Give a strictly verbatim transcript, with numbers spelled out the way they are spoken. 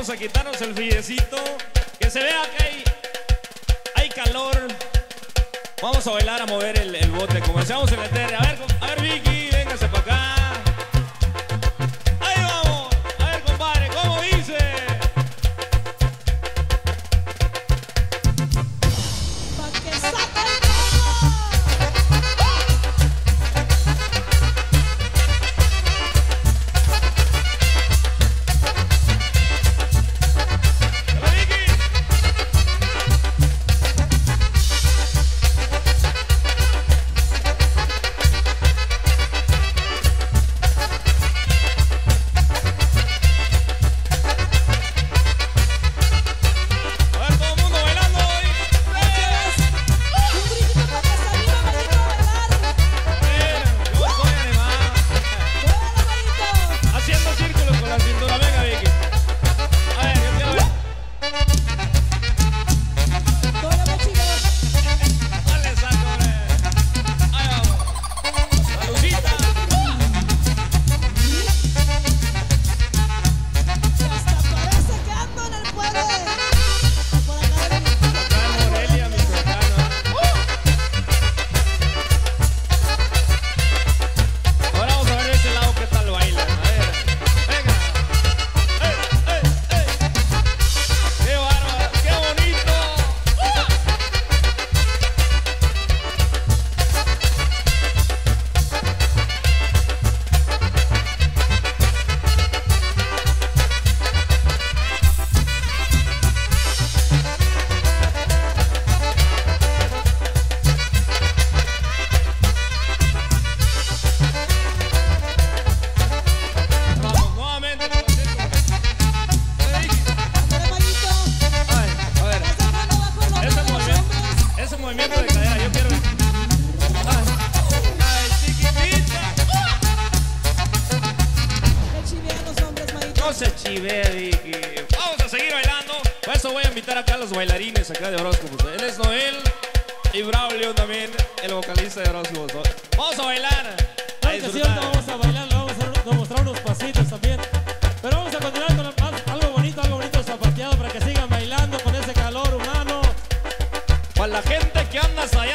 Vamos a quitarnos el friecito, que se vea que hay, hay calor. Vamos a bailar, a mover el, el bote, como decíamos en la tele. A ver, a ver, Vicky, véngase para acá. Ahí vamos. A ver, compadre, ¿cómo dice? Pa' que saque se chivea, Vicky. Vamos a seguir bailando. Por eso voy a invitar acá a los bailarines acá de Horóscopos. Él es Noel y Braulio también, el vocalista de Horóscopos. Vamos a bailar. A que sí, vamos a bailar, vamos a mostrar unos pasitos también. Pero vamos a continuar con algo bonito, algo bonito zapateado para que sigan bailando con ese calor humano. Para la gente que anda allá